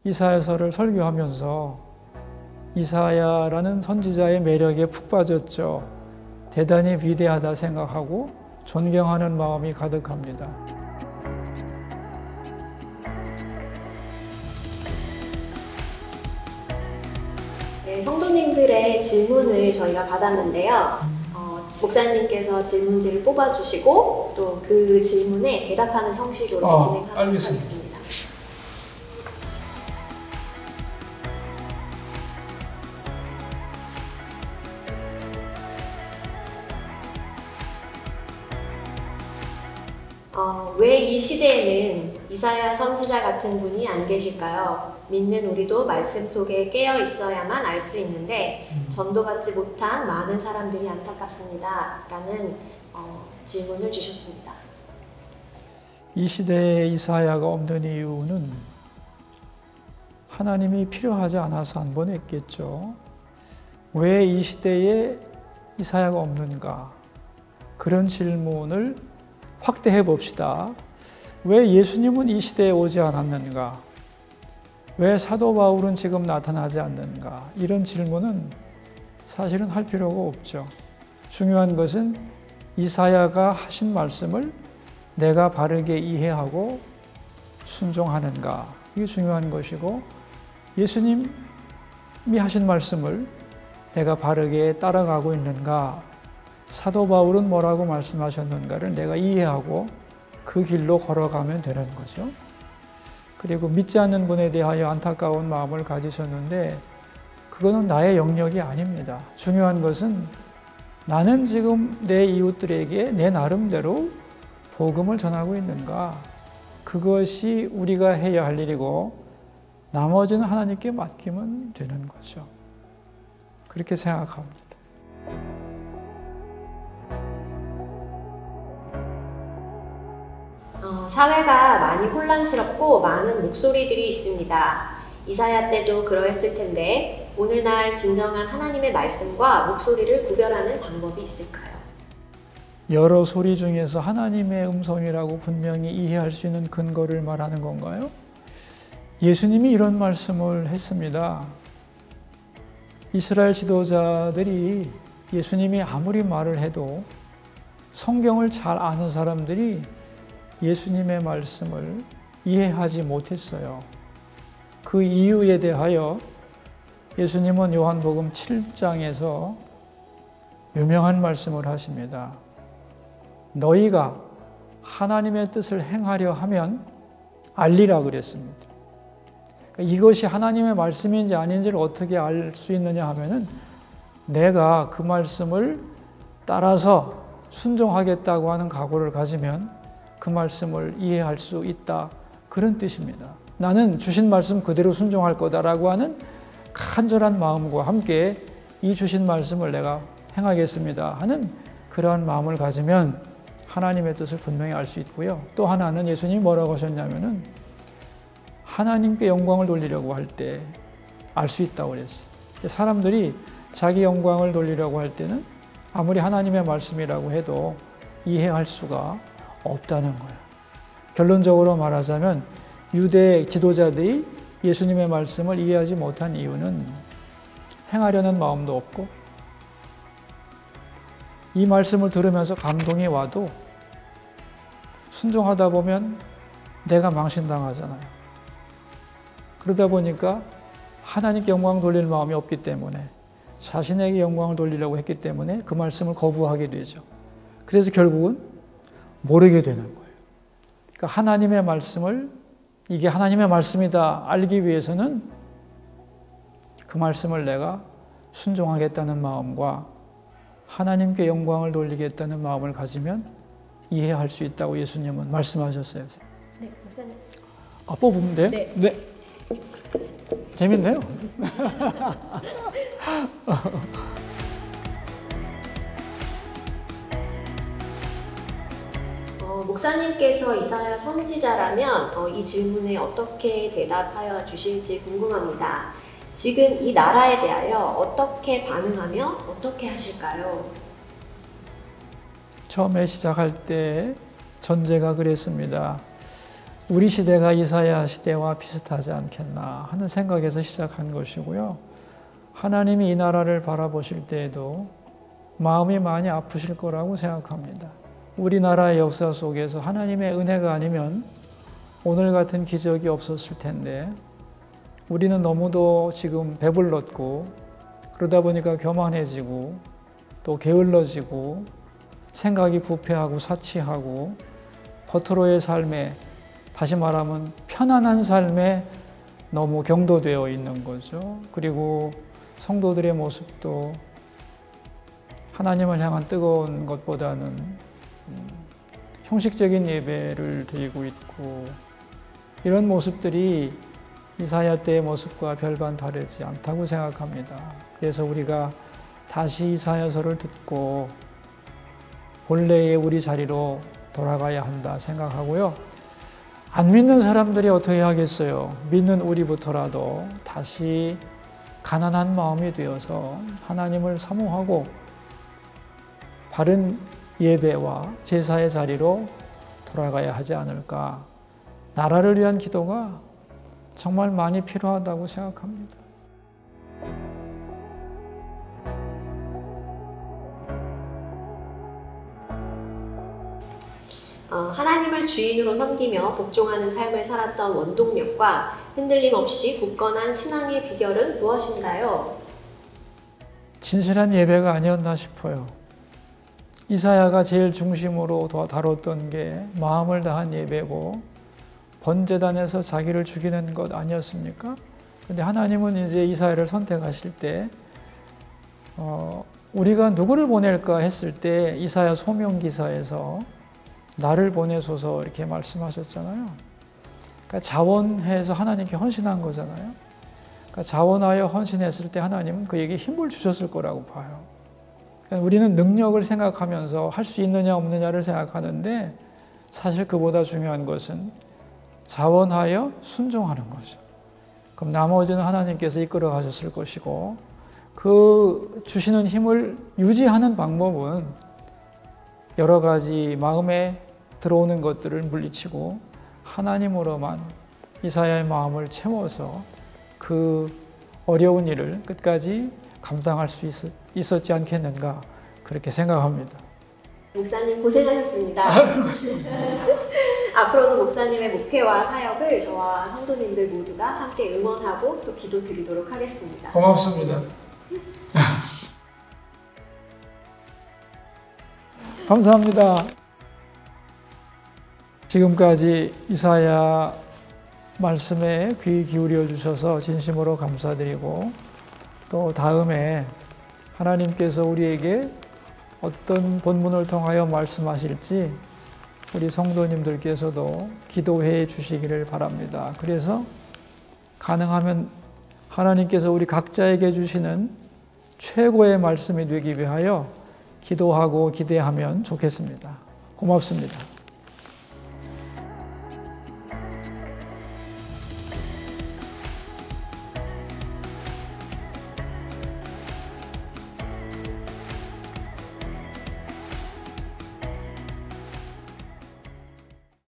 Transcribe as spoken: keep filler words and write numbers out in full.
이사야서를 설교하면서 이사야라는 선지자의 매력에 푹 빠졌죠. 대단히 위대하다 생각하고 존경하는 마음이 가득합니다. 네, 성도님들의 질문을 저희가 받았는데요. 어, 목사님께서 질문지를 뽑아주시고 또 그 질문에 대답하는 형식으로 어, 진행하도록 알겠습니다. 하겠습니다. 어, 왜 이 시대에는 이사야 선지자 같은 분이 안 계실까요? 믿는 우리도 말씀 속에 깨어 있어야만 알 수 있는데 전도받지 못한 많은 사람들이 안타깝습니다. 라는 어, 질문을 주셨습니다. 이 시대에 이사야가 없는 이유는 하나님이 필요하지 않아서 안 보냈겠죠. 왜 이 시대에 이사야가 없는가? 그런 질문을 확대해 봅시다. 왜 예수님은 이 시대에 오지 않았는가? 왜 사도 바울은 지금 나타나지 않는가? 이런 질문은 사실은 할 필요가 없죠. 중요한 것은 이사야가 하신 말씀을 내가 바르게 이해하고 순종하는가? 이게 중요한 것이고, 예수님이 하신 말씀을 내가 바르게 따라가고 있는가? 사도 바울은 뭐라고 말씀하셨는가를 내가 이해하고 그 길로 걸어가면 되는 거죠. 그리고 믿지 않는 분에 대하여 안타까운 마음을 가지셨는데 그거는 나의 영역이 아닙니다. 중요한 것은 나는 지금 내 이웃들에게 내 나름대로 복음을 전하고 있는가? 그것이 우리가 해야 할 일이고 나머지는 하나님께 맡기면 되는 거죠. 그렇게 생각합니다. 어, 사회가 많이 혼란스럽고 많은 목소리들이 있습니다. 이사야 때도 그러했을 텐데 오늘날 진정한 하나님의 말씀과 목소리를 구별하는 방법이 있을까요? 여러 소리 중에서 하나님의 음성이라고 분명히 이해할 수 있는 근거를 말하는 건가요? 예수님이 이런 말씀을 했습니다. 이스라엘 지도자들이 예수님이 아무리 말을 해도 성경을 잘 아는 사람들이 예수님의 말씀을 이해하지 못했어요. 그 이유에 대하여 예수님은 요한복음 칠 장에서 유명한 말씀을 하십니다. 너희가 하나님의 뜻을 행하려 하면 알리라 그랬습니다. 그러니까 이것이 하나님의 말씀인지 아닌지를 어떻게 알 수 있느냐 하면은 내가 그 말씀을 따라서 순종하겠다고 하는 각오를 가지면 그 말씀을 이해할 수 있다. 그런 뜻입니다. 나는 주신 말씀 그대로 순종할 거다라고 하는 간절한 마음과 함께 이 주신 말씀을 내가 행하겠습니다 하는 그러한 마음을 가지면 하나님의 뜻을 분명히 알 수 있고요. 또 하나는 예수님이 뭐라고 하셨냐면은 하나님께 영광을 돌리려고 할 때 알 수 있다고 그랬어요. 사람들이 자기 영광을 돌리려고 할 때는 아무리 하나님의 말씀이라고 해도 이해할 수가 없다는 거예요. 결론적으로 말하자면 유대 지도자들이 예수님의 말씀을 이해하지 못한 이유는 행하려는 마음도 없고 이 말씀을 들으면서 감동이 와도 순종하다 보면 내가 망신당하잖아요. 그러다 보니까 하나님께 영광 돌릴 마음이 없기 때문에 자신에게 영광을 돌리려고 했기 때문에 그 말씀을 거부하게 되죠. 그래서 결국은 모르게 되는 거예요. 그러니까 하나님의 말씀을 이게 하나님의 말씀이다 알기 위해서는 그 말씀을 내가 순종하겠다는 마음과 하나님께 영광을 돌리겠다는 마음을 가지면 이해할 수 있다고 예수님은 말씀하셨어요. 네, 목사님. 아, 뽑으면 돼요? 네. 네. 재밌네요. 어, 목사님께서 이사야 선지자라면 어, 이 질문에 어떻게 대답하여 주실지 궁금합니다. 지금 이 나라에 대하여 어떻게 반응하며 어떻게 하실까요? 처음에 시작할 때 전제가 그랬습니다. 우리 시대가 이사야 시대와 비슷하지 않겠나 하는 생각에서 시작한 것이고요. 하나님이 이 나라를 바라보실 때에도 마음이 많이 아프실 거라고 생각합니다. 우리나라의 역사 속에서 하나님의 은혜가 아니면 오늘 같은 기적이 없었을 텐데 우리는 너무도 지금 배불렀고 그러다 보니까 교만해지고 또 게을러지고 생각이 부패하고 사치하고 겉으로의 삶에, 다시 말하면 편안한 삶에 너무 경도되어 있는 거죠. 그리고 성도들의 모습도 하나님을 향한 뜨거운 것보다는 형식적인 예배를 드리고 있고, 이런 모습들이 이사야 때의 모습과 별반 다르지 않다고 생각합니다. 그래서 우리가 다시 이사야서를 듣고 본래의 우리 자리로 돌아가야 한다 생각하고요. 안 믿는 사람들이 어떻게 하겠어요? 믿는 우리부터라도 다시 가난한 마음이 되어서 하나님을 사모하고 바른 예배와 제사의 자리로 돌아가야 하지 않을까. 나라를 위한 기도가 정말 많이 필요하다고 생각합니다. 어, 하나님을 주인으로 섬기며 복종하는 삶을 살았던 원동력과 흔들림 없이 굳건한 신앙의 비결은 무엇인가요? 진실한 예배가 아니었나 싶어요. 이사야가 제일 중심으로 다뤘던 게 마음을 다한 예배고 번제단에서 자기를 죽이는 것 아니었습니까? 근데 하나님은 이제 이사야를 선택하실 때 어, 우리가 누구를 보낼까 했을 때 이사야 소명기사에서 나를 보내소서 이렇게 말씀하셨잖아요. 그러니까 자원해서 하나님께 헌신한 거잖아요. 그러니까 자원하여 헌신했을 때 하나님은 그에게 힘을 주셨을 거라고 봐요. 그러니까 우리는 능력을 생각하면서 할 수 있느냐 없느냐를 생각하는데 사실 그보다 중요한 것은 자원하여 순종하는 거죠. 그럼 나머지는 하나님께서 이끌어 가셨을 것이고, 그 주시는 힘을 유지하는 방법은 여러 가지 마음에 들어오는 것들을 물리치고 하나님으로만 이사야의 마음을 채워서 그 어려운 일을 끝까지 감당할 수 있었, 있었지 않겠는가, 그렇게 생각합니다. 목사님 고생하셨습니다. 앞으로도 목사님의 목회와 사역을 저와 성도님들 모두가 함께 응원하고 또 기도 드리도록 하겠습니다. 고맙습니다. 감사합니다. 지금까지 이사야 말씀에 귀 기울여 주셔서 진심으로 감사드리고, 또 다음에 하나님께서 우리에게 어떤 본문을 통하여 말씀하실지 우리 성도님들께서도 기도해 주시기를 바랍니다. 그래서 가능하면 하나님께서 우리 각자에게 주시는 최고의 말씀이 되기 위하여 기도하고 기대하면 좋겠습니다. 고맙습니다.